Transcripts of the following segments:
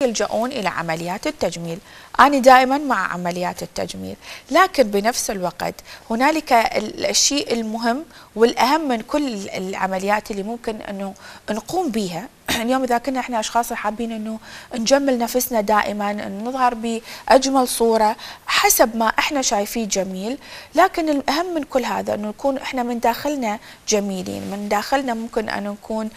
يلجؤون إلى عمليات التجميل. أنا دائما مع عمليات التجميل، لكن بنفس الوقت هنالك الشيء المهم والأهم من كل العمليات اللي ممكن أنه نقوم بها. اليوم إذا كنا إحنا أشخاص حابين أنه نجمل نفسنا دائما، أن نظهر بأجمل صورة حسب ما إحنا شايفيه جميل، لكن الأهم من كل هذا أنه نكون إحنا من داخلنا جميلين، من داخلنا ممكن أن نكون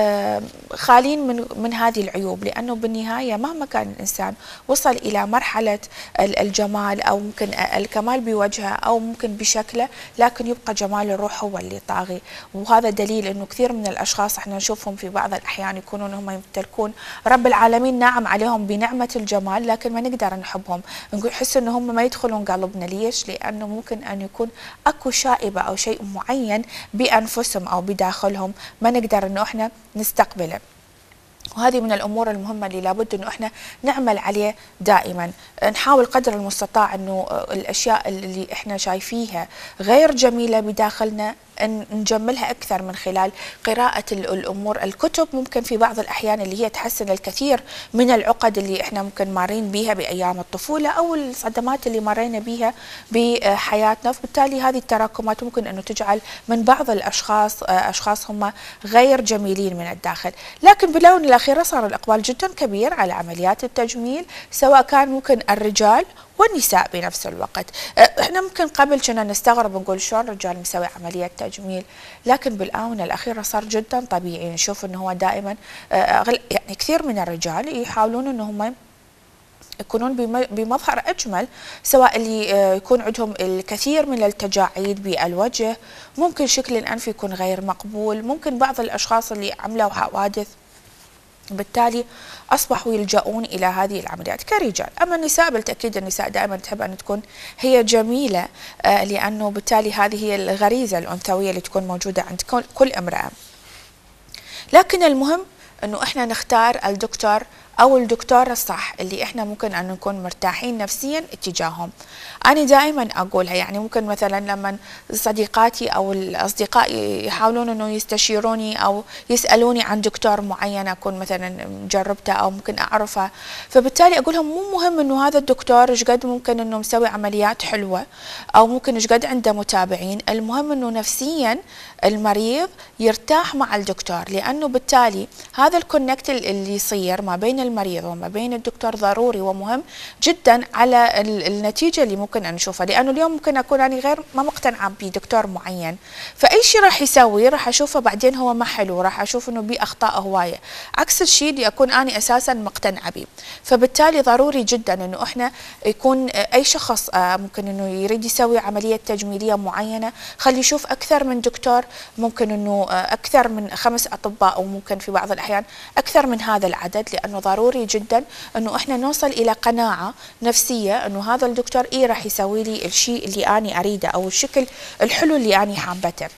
خالين من هذه العيوب، لأنه بالنهاية مهما كان الإنسان وصل إلى مرحلة الجمال أو ممكن الكمال بوجهه أو ممكن بشكله، لكن يبقى جمال الروح هو اللي طاغي. وهذا دليل أنه كثير من الأشخاص إحنا نشوفهم في بعض الأحيان يكونون هم يمتلكون رب العالمين ناعم عليهم بنعمة الجمال، لكن ما نقدر نحبهم، نحس أنه هم ما يدخلون قلبنا. ليش؟ لأنه ممكن أن يكون أكو شائبة أو شيء معين بأنفسهم أو بداخلهم ما نقدر أنه إحنا نستقبله. وهذه من الأمور المهمة اللي لابد أنه إحنا نعمل عليه دائما، نحاول قدر المستطاع أنه الأشياء اللي إحنا شايفيها غير جميلة بداخلنا أن نجملها أكثر من خلال قراءة الأمور. الكتب ممكن في بعض الأحيان اللي هي تحسن الكثير من العقد اللي إحنا ممكن مارين بها بأيام الطفولة أو الصدمات اللي مرينا بها بحياتنا، فبالتالي هذه التراكمات ممكن أنه تجعل من بعض الأشخاص أشخاص هم غير جميلين من الداخل. لكن بالآونة الأخيرة صار الإقبال جدا كبير على عمليات التجميل، سواء كان ممكن الرجال والنساء بنفس الوقت. احنا ممكن قبل كنا نستغرب نقول شلون رجال مسوي عملية تجميل، لكن بالآونة الأخيرة صار جدا طبيعي. نشوف انه هو دائما يعني كثير من الرجال يحاولون انهم يكونون بمظهر أجمل، سواء اللي يكون عندهم الكثير من التجاعيد بالوجه، ممكن شكل الأنف يكون غير مقبول، ممكن بعض الأشخاص اللي عملوا حوادث بالتالي أصبحوا يلجؤون إلى هذه العمليات كرجال. أما النساء بالتأكيد النساء دائما تحب أن تكون هي جميلة، لأنه بالتالي هذه هي الغريزة الأنثوية اللي تكون موجودة عند كل امرأة. لكن المهم أنه إحنا نختار الدكتور أو الدكتورة الصح اللي إحنا ممكن أن نكون مرتاحين نفسيا اتجاههم. أنا دائما أقولها، يعني ممكن مثلا لما صديقاتي أو الأصدقاء يحاولون أنه يستشيروني أو يسألوني عن دكتور معين أكون مثلا جربته أو ممكن أعرفه، فبالتالي أقول لهم مو مهم أنه هذا الدكتور إيش قد ممكن أنه مسوي عمليات حلوة أو ممكن إيش قد عنده متابعين، المهم أنه نفسيا المريض يرتاح مع الدكتور، لأنه بالتالي هذا الكونكت اللي يصير ما بين المريض وما بين الدكتور ضروري ومهم جدا على النتيجة اللي ممكن أن نشوفها. لأنه اليوم ممكن أكون أنا غير ما مقتنعة بدكتور معين، فأي شيء راح يسوي راح أشوفه بعدين هو ما حلو، راح أشوف أنه بيه أخطاء هواية، عكس الشيء اللي أكون أنا أساسا مقتنعة به. فبالتالي ضروري جدا أنه إحنا يكون أي شخص ممكن أنه يريد يسوي عملية تجميلية معينة خلي يشوف أكثر من دكتور، ممكن أنه أكثر من 5 أطباء أو ممكن في بعض الأحيان أكثر من هذا العدد، لأنه ضروري جدا أنه إحنا نوصل إلى قناعة نفسية أنه هذا الدكتور راح يسوي لي الشيء اللي أنا أريده أو الشكل الحلو اللي أنا حابته.